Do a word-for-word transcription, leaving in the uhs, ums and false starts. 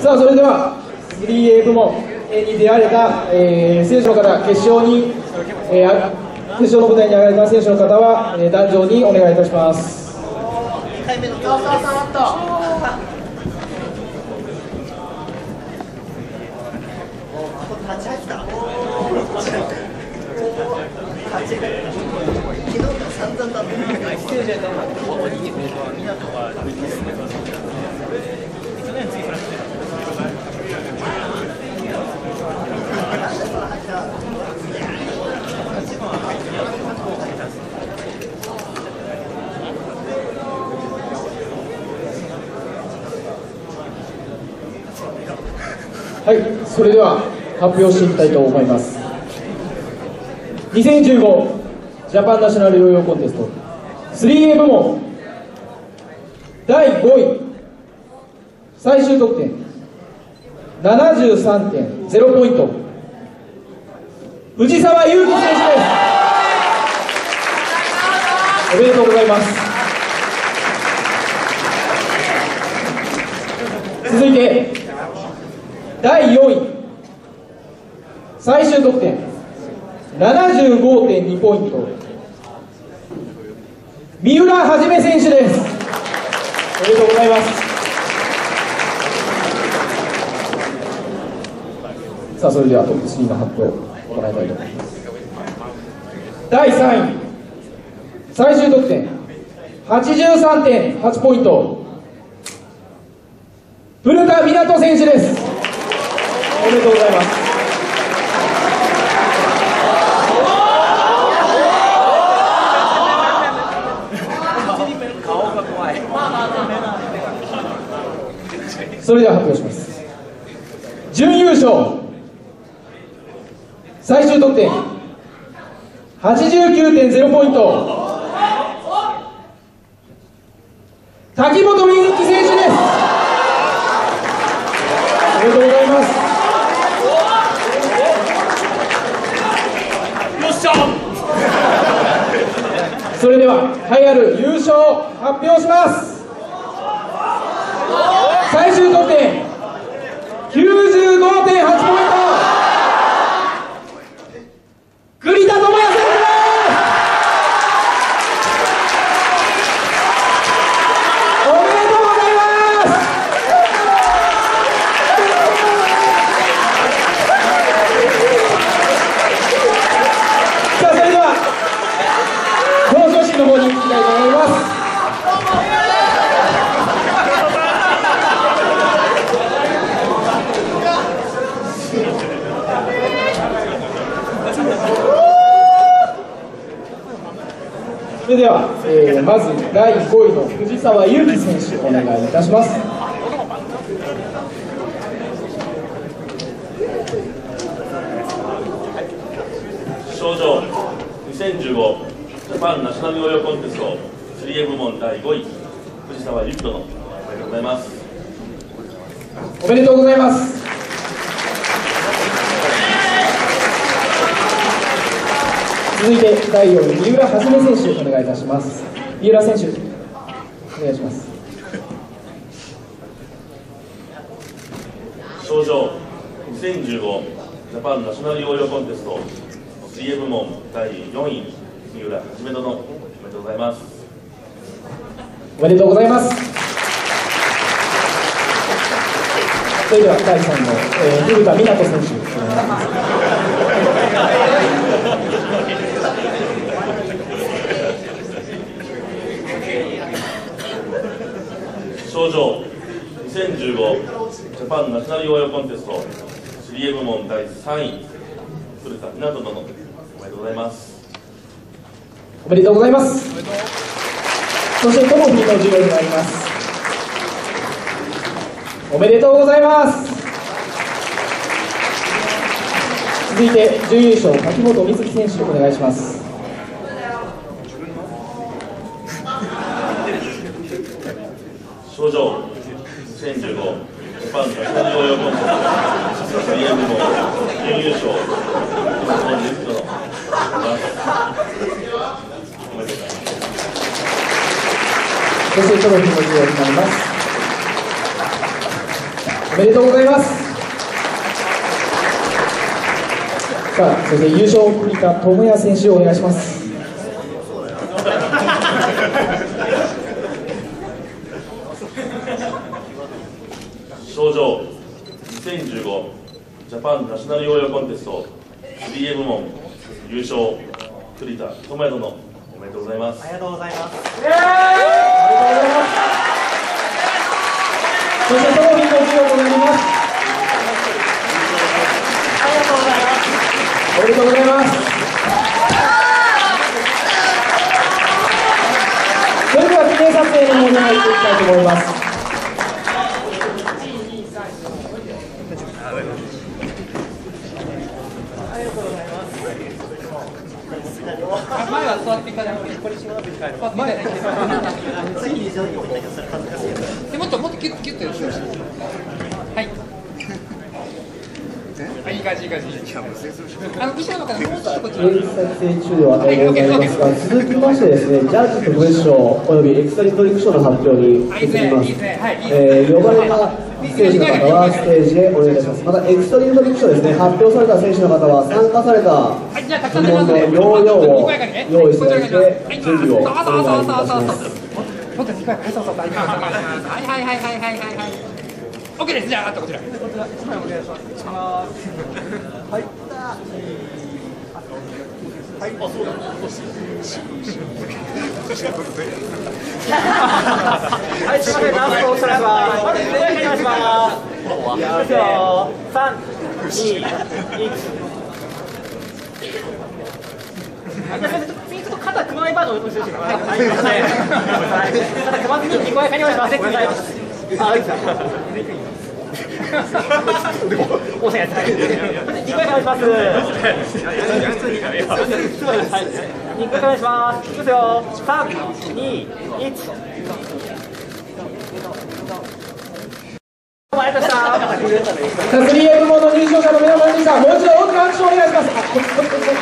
さあ、それでは スリーエー 部門に出られた、えー、選手の方、決勝に、えー、決勝の舞台に上がれた選手の方は、えー、壇上にお願いいたします。 いっかいめのそうそうそうっとはち入ったはち昨日から散々だったステージでここに港が去年次から来てるはい、それでは発表していきたいと思います。にせんじゅうごジャパンナショナルヨーヨーコンテスト スリーエー 部門だいごい、最終得点 ななじゅうさんてんゼロ ポイント、藤澤祐樹選手です。おめでとうございます。続いてだいよんい、最終得点 ななじゅうごてんに ポイント、三浦はじめ選手です。おめでとうございます。さあ、それではトップスリーの発表を行いたいと思います。だいさんい、最終得点 はちじゅうさんてんはち ポイント、古田湊斗選手です。おめでとうございます。それでは発表します。準優勝、最終得点 はちじゅうきゅうてんゼロ ポイント、滝本美月選手です。おめでとうございます。よっしゃ。それでは栄えある優勝を発表します。最終得点 きゅうじゅうごてんはち ポイント、栗田智也選手です。おめでとうございます。さあ、それでは表彰式の方に行きたいと思います。それでは、えー、まずだいごいの藤澤祐樹選手、お願いいたします。 賞状にせんじゅうごジャパンナショナルヨーヨーコンテスト スリーエー 部門だいごい、藤澤祐樹殿、おめでとうございます。 おめでとうございます。続いてだいよんい、三浦はじめ選手、お願いいたします。三浦選手、お願いします。 賞状にせんじゅうごジャパンナショナルヨーヨーコンテスト スリーエー 部門だいよんい、三浦はじめ殿、おめでとうございます。 おめでとうございます。それではだいさんいの、えー、古田湊斗選手、お願いします。 賞状にせんじゅうごジャパンナショナルヨーヨーコンテスト スリーエー 部門だいさんい、古田湊斗殿、おめでとうございます。 おめでとうございます。そしてトロフィーの授与になります。おめでとうございます。続いて準優勝滝本美月選手、お願いします。 賞状にせんじゅうごジャパンナショナルヨーヨーコンテスト スリーエー 部門準優勝滝本美月殿、おめでとうございます。 そしてトロフィーの授与になります。 おめでとうございます。さあ、そして優勝を栗田智也選手をお願いします。 賞状にせんじゅうごジャパンナショナルヨーヨーコンテスト スリーエー 部門優勝栗田智也殿、おめでとうございます。 ありがとうございます。 そしてトロフィーの授与となります。 ありがとうございます。 おめでとうございます。それでは記念撮影の方に入っていきたいと思います。 前は座っていかないと、これしまって帰る。座っていかないと。次に上に置いたけど、それ恥ずかしい。でもっともっとキュッキュッとやってほしい。はい。はい、いい感じいい感じ。あの後ろの方もう少しこっち。 撮影中では与えられますが、続きましてですね、ジャッジ特別賞およびエクストリートリック賞の発表に進みます。えー、呼ばれた選手の方はステージへお願いいたします。またエクストリートリック賞ですね、発表された選手の方は参加された部門のヨーヨーを用意していただいて準備をお願いいたします。 僕にこえそうそうそう。はいはいはいはいはいはいはい。オッケーです。じゃああとこちら。こちら一枚お願いします。はい。はい。あ、そうだ。はい、すみません。ラストお願いします。お願いします。いきますよ。三、二、一。次ちょっと肩組まないバージョンをしてほしいかな。はい。肩組まずににこえかにお願いします。お願いします。あ、いいですか。おせんやつ。にこえお願いします。にこえお願いします。いきますよ。三、二、一。ありがとうございました。 スリーエー 部門の入賞者の皆さんでした。もう一度大きな拍手をお願いします。